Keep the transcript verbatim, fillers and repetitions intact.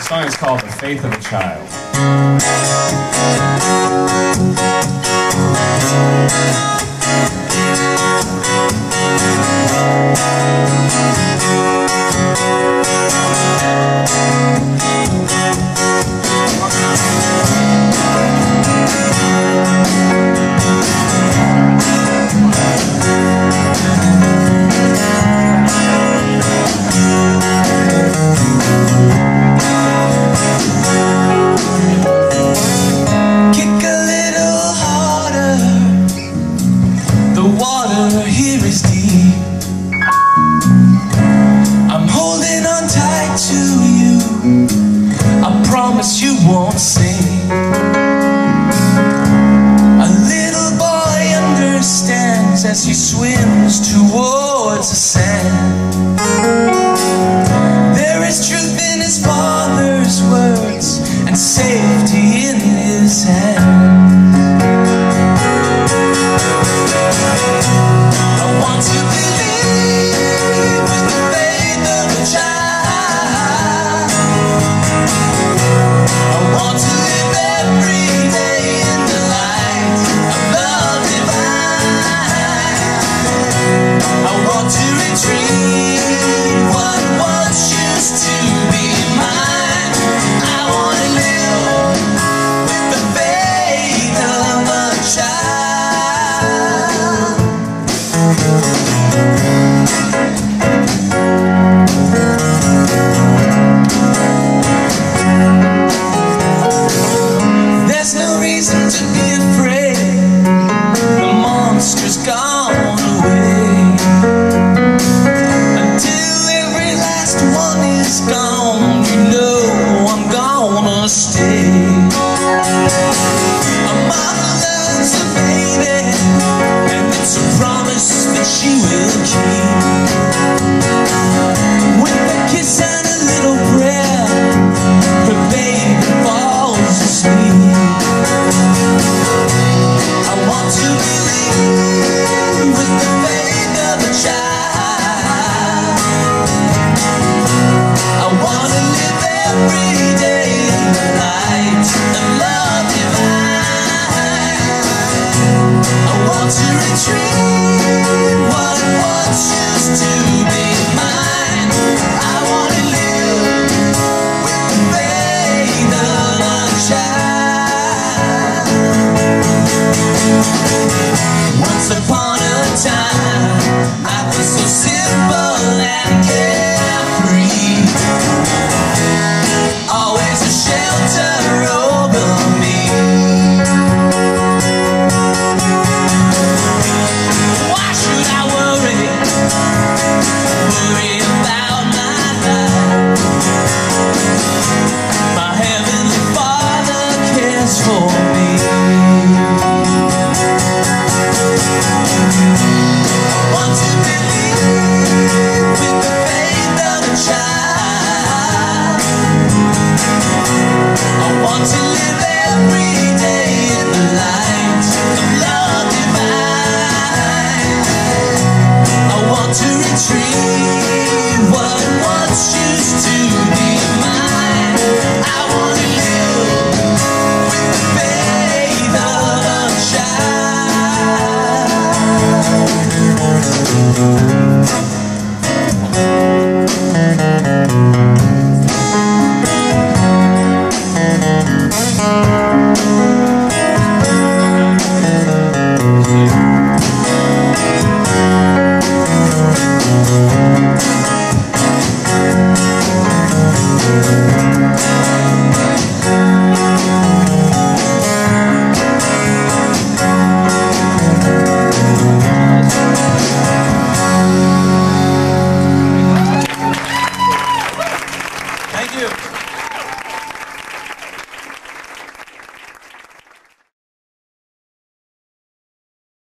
song is called The Faith of a Child. Here is deep. I'm holding on tight to you. I promise you won't sink. A little boy understands as he swims towards the sand. There is truth in his father's words and safety in his hands. To believe with the faith of a child. I want to live every day in the light of love divine. I want to retrieve what once used to be mine. I want to live with the faith of a child. There's no reason to be afraid. The monster's gone away. Until every last one is gone,